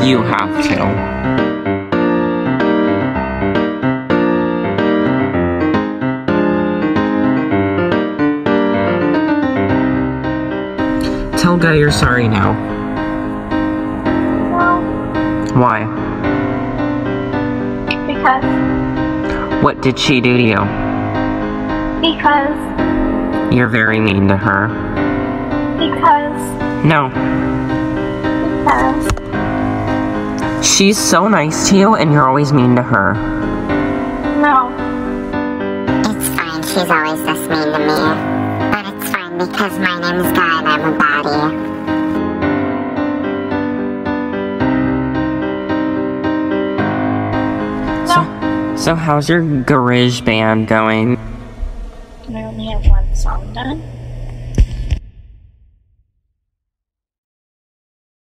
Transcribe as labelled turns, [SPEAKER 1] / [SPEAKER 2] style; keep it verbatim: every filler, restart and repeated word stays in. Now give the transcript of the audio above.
[SPEAKER 1] You have to. Tell Guy you're sorry now.
[SPEAKER 2] No.
[SPEAKER 1] Why?
[SPEAKER 2] Because.
[SPEAKER 1] What did she do to you?
[SPEAKER 2] Because.
[SPEAKER 1] You're very mean to her.
[SPEAKER 2] Because.
[SPEAKER 1] No.
[SPEAKER 2] Because.
[SPEAKER 1] She's so nice to you and you're always mean to her.
[SPEAKER 2] No.
[SPEAKER 3] It's fine, she's always this mean to me. But it's fine because my name's Guy and I'm a baddie.
[SPEAKER 2] No.
[SPEAKER 1] So, so how's your garage band going?
[SPEAKER 2] I only have one song done.